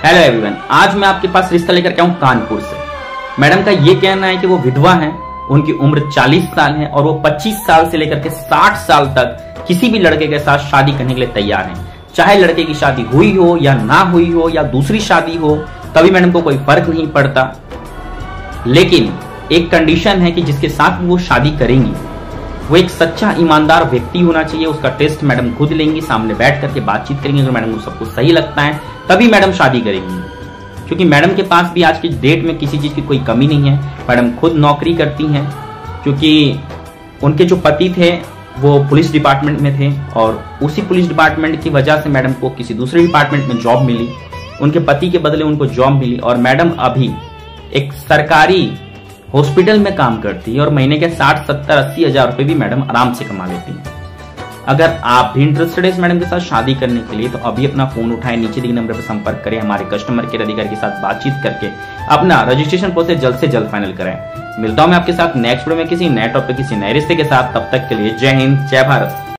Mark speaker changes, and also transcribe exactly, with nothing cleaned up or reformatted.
Speaker 1: Hello everyone, आज मैं आपके पास रिश्ता लेकर के आऊं कानपुर से। मैडम का ये कहना है कि वो विधवा हैं, उनकी उम्र चालीस साल है और वो पच्चीस साल से लेकर के साठ साल तक किसी भी लड़के के साथ शादी करने के लिए तैयार हैं। चाहे लड़के की शादी हुई हो या ना हुई हो या दूसरी शादी हो, तभी मैडम को कोई फर्क नहीं पड़ता। लेकिन एक कंडीशन है कि जिसके साथ वो शादी करेंगी वो एक सच्चा ईमानदार व्यक्ति होना चाहिए। उसका टेस्ट मैडम खुद लेंगी, सामने बैठ करके बातचीत करेंगे। अगर मैडम को सब कुछ सही लगता है तभी मैडम शादी करेंगी, क्योंकि मैडम के पास भी आज की डेट में किसी चीज की कोई कमी नहीं है। मैडम खुद नौकरी करती हैं, क्योंकि उनके जो पति थे वो पुलिस डिपार्टमेंट में थे और उसी पुलिस डिपार्टमेंट की वजह से मैडम को किसी दूसरे डिपार्टमेंट में जॉब मिली। उनके पति के बदले उनको जॉब मिली और मैडम अभी एक सरकारी हॉस्पिटल में काम करती है और महीने के साठ सत्तर अस्सी हजार रुपए भी मैडम आराम से कमा लेती हैं। अगर आप भी इंटरेस्टेड है इस मैडम के साथ शादी करने के लिए तो अभी अपना फोन उठाएं, नीचे दिए नंबर पर संपर्क करें, हमारे कस्टमर केयर अधिकारी के साथ बातचीत करके अपना रजिस्ट्रेशन प्रोसेस जल्द से जल्द फाइनल करें। मिलता हूं मैं आपके साथ नेक्स्ट वीडियो में किसी नए टॉपिक किसी नए रिश्ते के साथ। तब तक के लिए जय हिंद, जय भारत।